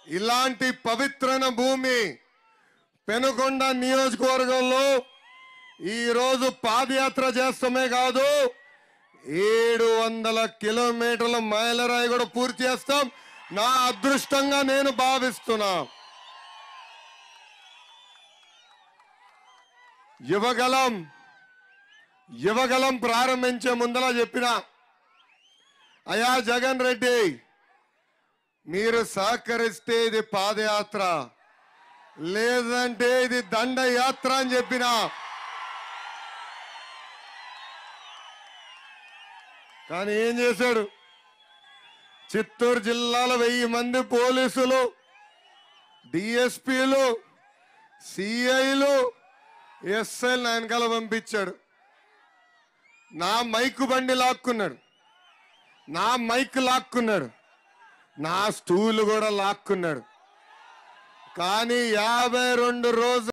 ఇలాంటి పవిత్రమైన భూమి పెనుకొండ నియోజకవర్గంలో ఈ రోజు పాదయాత్ర చేస్తామే కాదు 700 కిలోమీటర్ల మైలురాయి కూడా పూర్తి చేస్తాం. నా అదృష్టంగా నేను భావిస్తున్నా. యువగలం ప్రారంభించే ముందలా చెప్పిన అయ్యా జగన్ రెడ్డి, మీరు సహకరిస్తే ఇది పాదయాత్ర, లేదంటే ఇది దండయాత్ర అని చెప్పిన. కానీ ఏం చేశాడు? చిత్తూరు జిల్లాలో 1000 మంది పోలీసులు, డిఎస్పీలు, సిఐలు, ఎస్ఐలు వెనకాల పంపించాడు. నా మైక్ బండి లాక్కున్నాడు, నా మైక్ లాక్కున్నాడు, నా స్టూలు కూడా లాక్కున్నాడు. కానీ 52 రోజులు